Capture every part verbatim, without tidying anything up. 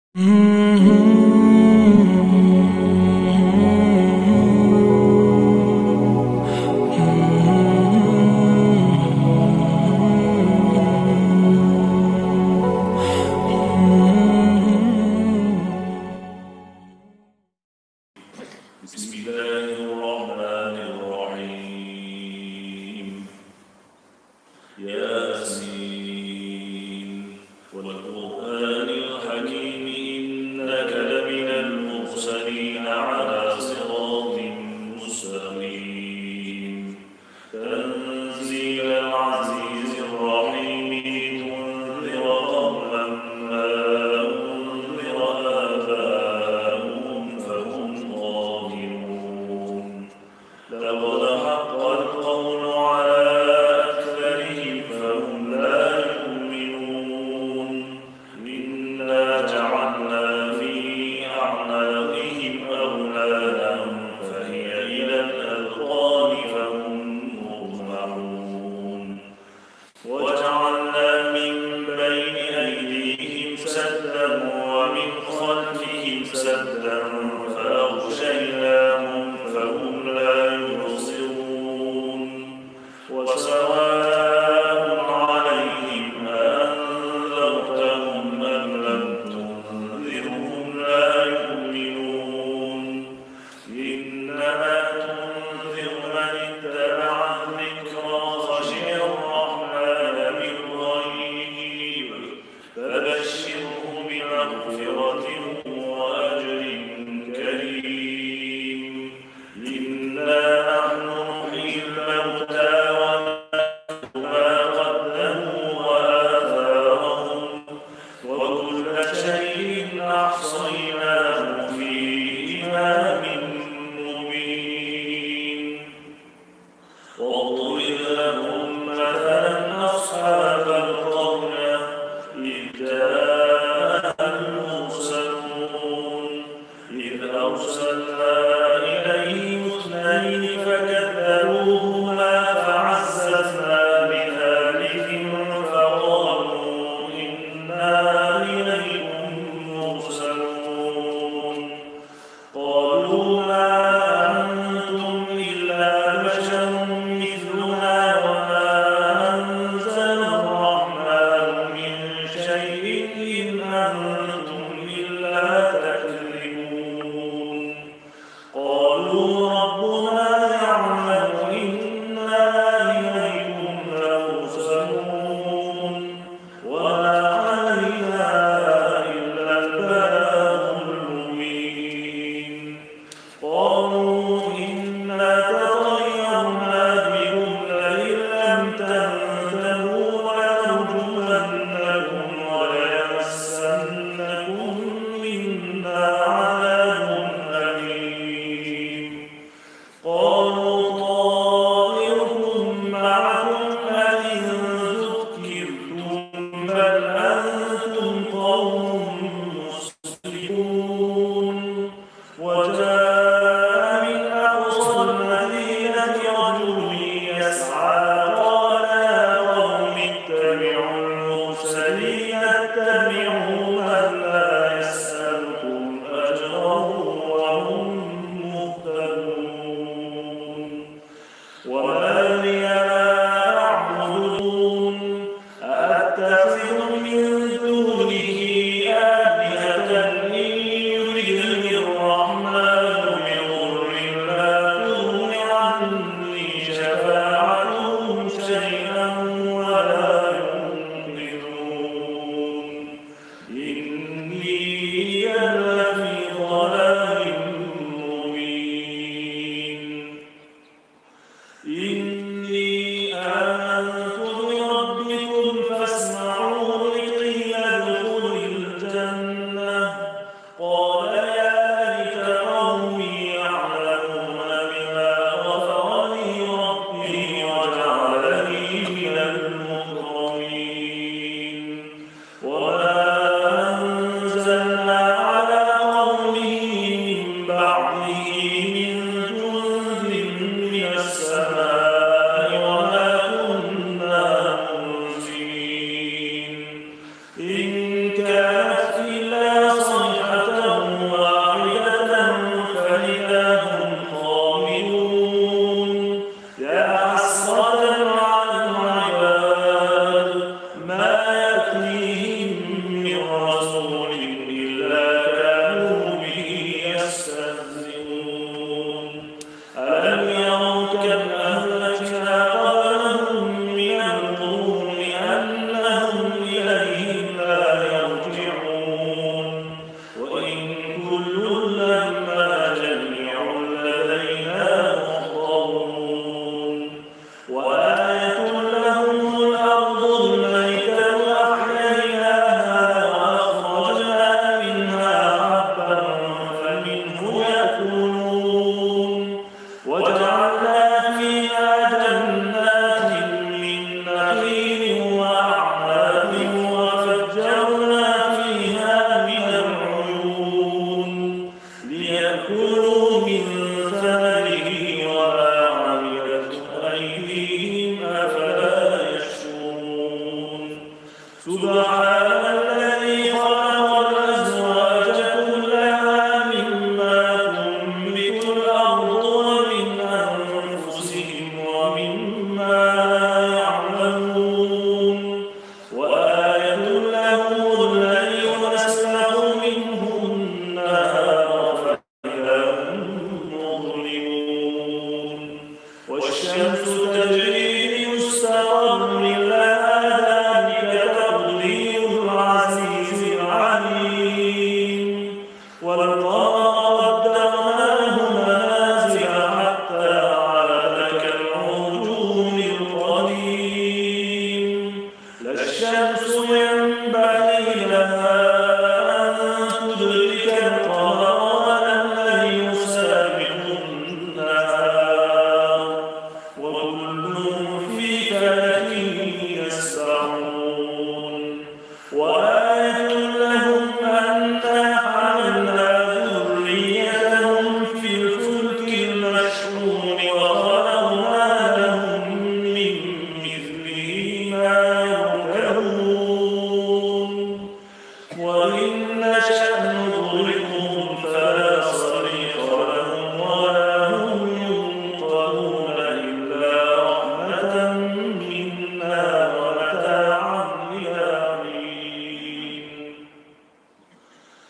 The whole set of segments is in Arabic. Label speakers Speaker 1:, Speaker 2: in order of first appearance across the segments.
Speaker 1: بسم الله الرحمن الرحيم. ياسين والقرآن الحكيم إنك لمن المرسلين على صراط مستقيم. تنزيل العزيز الرحيم لتنذر قوما ما أنذر آباؤهم فهم غافلون. لقد حق القول على أكثرهم فهم لا يؤمنون. إنا جعلنا في أعناقهم أغلالا فهي إلى الأذقان فهم مقمحون. وجعلنا من بين أيديهم سدا ومن خلفهم سدا فأغشيناهم فهم لا يبصرون. وسواء عليهم أأنذرتهم أم لم تنذرهم لا يؤمنون. إنما تنذر من اتبع الذكر وخشي الرحمن بالغيب فبشره بمغفرة وأجر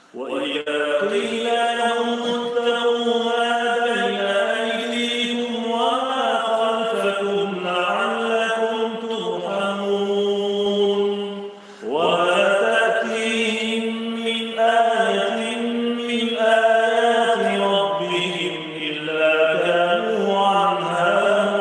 Speaker 1: وإذا قيل لهم اتقوا ما بين أيديكم وما خلفكم لعلكم ترحمون وما تأتيهم من آية من آيات ربهم إلا كانوا عنها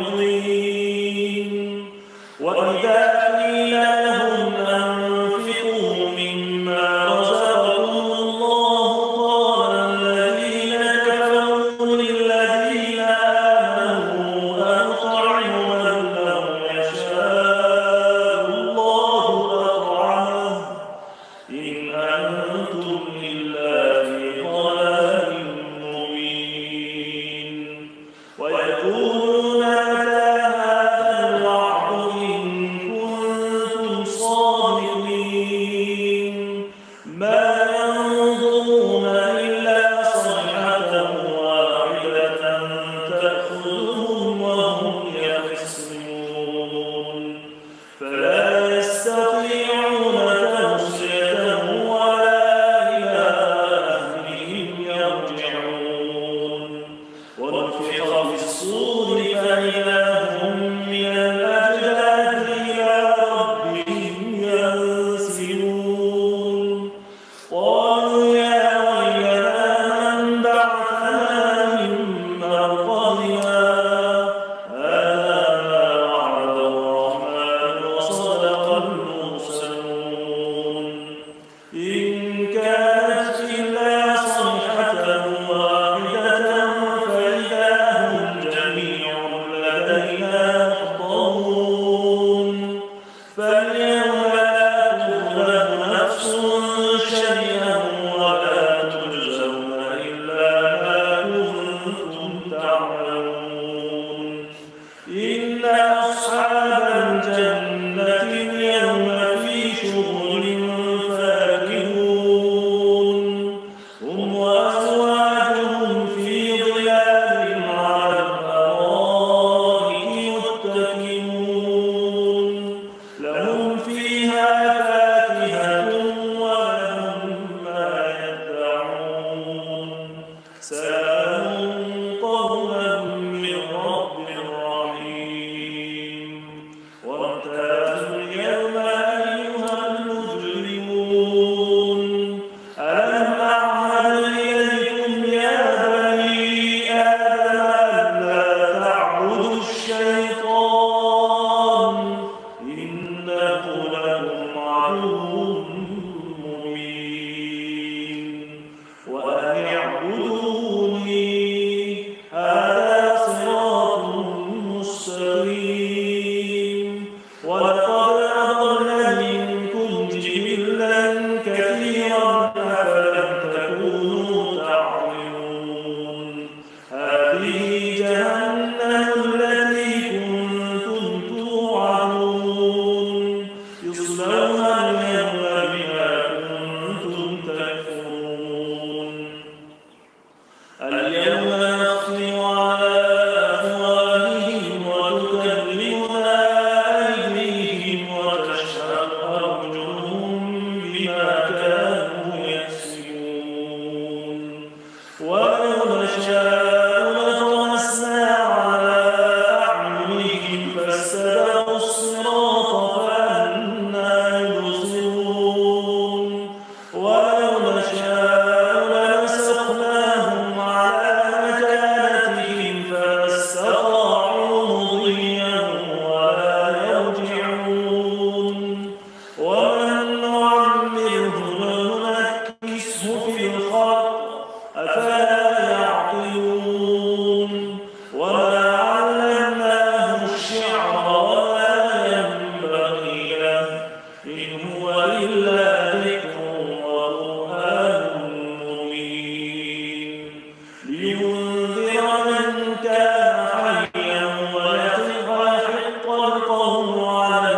Speaker 1: معرضين وإذا قيل لهم أنفقوا مما رزقكم الله قال الذين كفروا للذين آمنوا أنطعم من لو يشاء الله أطعمه إن أنتم إلا في ضلال مبين ويقولون متى هذا الوعد إن كنتم صادقين ما ينظرون إلا صيحة واحدة تأخذهم وهم يخصمون فلا يستطيعون توصية ولا إلى أهلهم يرجعون ونفخ في الصور فإذا هم من الأجداث إلى ربهم ينسلون قالوا يا ويلنا من بعثنا من مرقدنا هذا ما وعد الرحمن وصدق المرسلون إن كانت إلا صيحة واحدة فإذا هم جميع لدينا محضرون فاليوم لا تظلم نفس شيئا ولا تجزون إلا ما كنتم تعملون إن أصحاب الجنة اليوم في شغل فاكهون هم وأزواجهم في ظلال على الأرائك متكئون لهم فيها فاكهة ولهم ما يدعون سلام قولا من رب رحيم وامتازوا اليوم أيها المجرمون ألم أعهد إليكم يا بني آدم ألا تعبدوا الشيطان إنه لكم عدو مبين وأن اعبدوني هذا صراط مستقيم ولقد أضل منكم جبلا كثيرا أفلم تكونوا تعقلون هذه جهنم التي كنتم توعدون يصلونها اليوم بما كنتم تكفرون اليوم نختم على أفواههم وتكلمنا أيديهم وتشهد أرجلهم بما كانوا يكسبون ولو نشاء لطمسنا على أعينهم فاستبقوا الصراط فأنى يبصرون ولو نشاء لمسخناهم على مكانتهم فما استطاعوا مضيا ولا يرجعون ومن نعمره ننكسه في الخلق أفلا يعقلون وما علمناه الشعر وما ينبغي له إن هو إلا ذكر وقرآن مبين لينذر من كان حيا ويحق القول على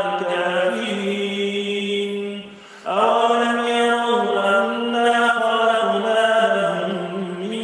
Speaker 1: الكافرين أولم يروا أنا خلقنا لهم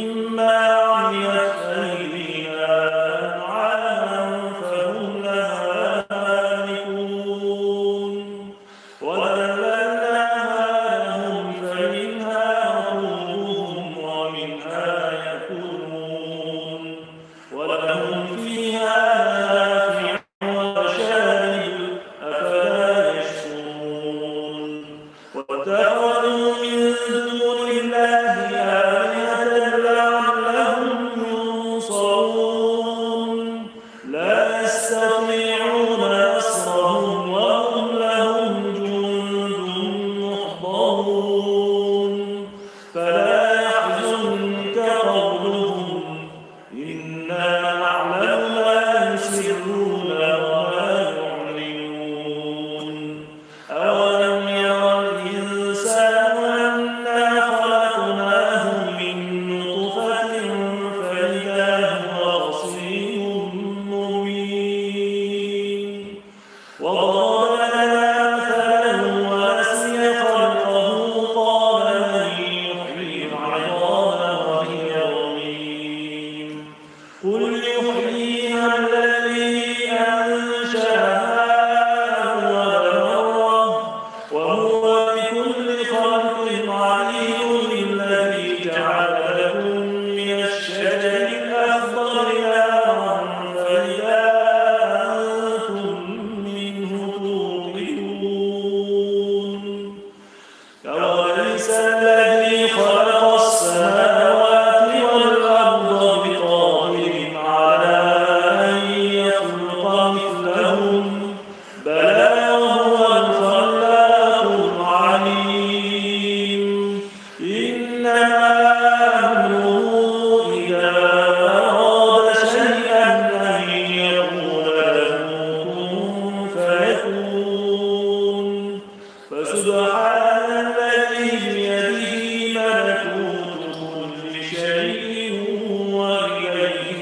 Speaker 1: الذي خلق السماوات والأرض بقادر على أن يخلق مثلهم بلى وهو الخلاق العليم إنما أمره إذا أراد شيئا أن يقول له كن فيكون فسبحان الذي بيده ملكوت كل شيء وإليه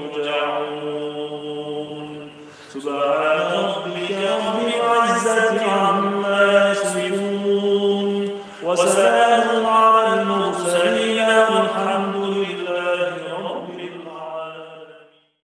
Speaker 1: ترجعون سبحان ربك رب العزة عما يصفون وسلام على المرسلين